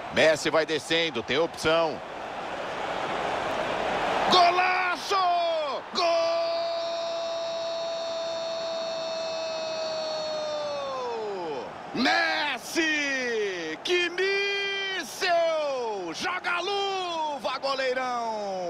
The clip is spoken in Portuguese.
Messi vai descendo, tem opção. Golaço! Gol! Messi! Que míssel! Joga a luva, goleirão!